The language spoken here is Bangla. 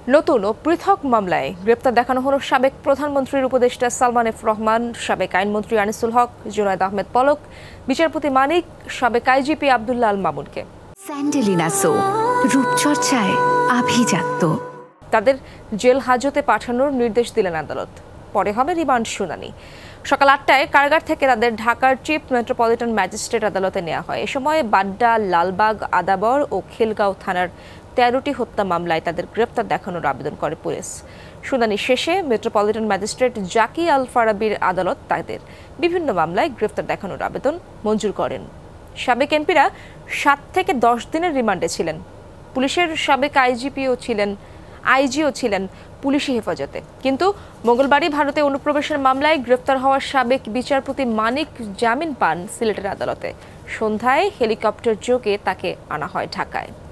নতুন ও পৃথক মামলায় গ্রেপ্তার দেখানো হলো সাবেক প্রধানমন্ত্রীর উপদেষ্টা সালমান এফ রহমান, সাবেক আইনমন্ত্রী আনিসুল হক, জুনায়েদ আহমেদ পলক, বিচারপতি মানিক, সাবেক আইজিপি আব্দুল্লাহ আল মামুনকে। স্যান্ডেলিনা সো রূপচর্চায় আভিজাত্য। তাদের জেল হাজতে পাঠানোর নির্দেশ দিলেন আদালত। পরে হবে রিমান্ড শুনানি। সকাল ৮টায় কারাগার থেকে তাদের ঢাকার চিফ মেট্রোপলিটন ম্যাজিস্ট্রেট আদালতে নেওয়া হয়। এ সময় বাড্ডা, লালবাগ, আদাবর ও খিলগাঁও থানার ১৩টি হত্যা মামলায় তাদের গ্রেপ্তার দেখানোর আবেদন করে পুলিশ। শুনানি শেষে মেট্রোপলিটন ম্যাজিস্ট্রেট জাকি আল ফারাবির আদালত তাদের বিভিন্ন মামলায় গ্রেপ্তার দেখানোর আবেদন মঞ্জুর করেন। সাবেক এমপিরা ৭ থেকে ১০ দিনের রিমান্ডে ছিলেন। পুলিশের সাবেক আইজিও ছিলেন পুলিশি হেফাজতে। কিন্তু মঙ্গলবারই ভারতে অনুপ্রবেশের মামলায় গ্রেফতার হওয়া সাবেক বিচারপতি মানিক জামিন পান সিলেটের আদালতে। সন্ধ্যায় হেলিকপ্টার যোগে তাকে আনা হয় ঢাকায়।